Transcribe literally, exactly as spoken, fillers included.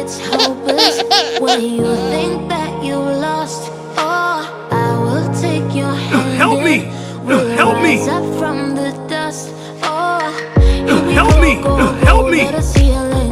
it's hopeless when you think that you lost. Oh, I will take your hand. Help me! We'll Help me! rise up from the dust. Oh, here we Help go, me! go, Help go, me! let us see you later.